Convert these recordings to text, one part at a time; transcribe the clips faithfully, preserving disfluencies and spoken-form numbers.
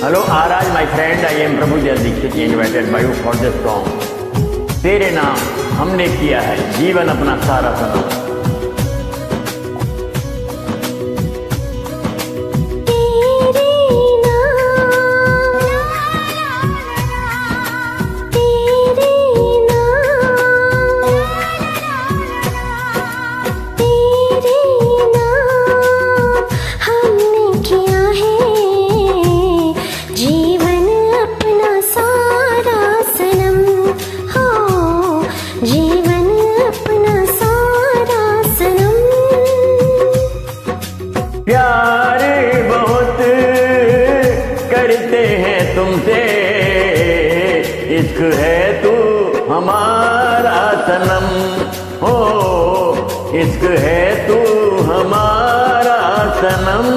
Hello, Aaraz, my friend. I am Prabhu Dixit, invited by you for this song. तेरे नाम हमने किया है जीवन अपना सारा सनम। प्यार बहुत करते हैं तुमसे, इश्क है तू हमारा सनम हो, इश्क है तू हमारा सनम।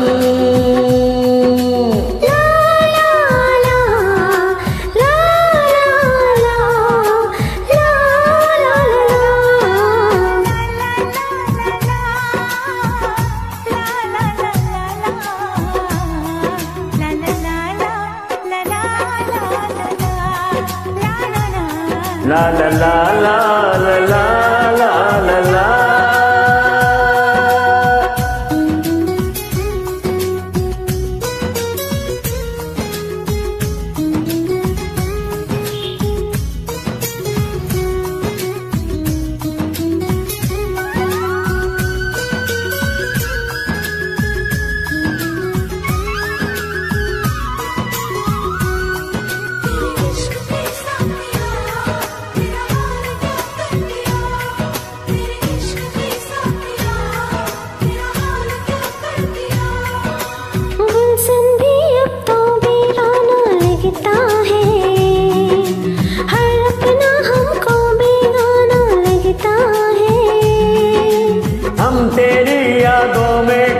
La la la la la la la la la। हम तेरी यादों में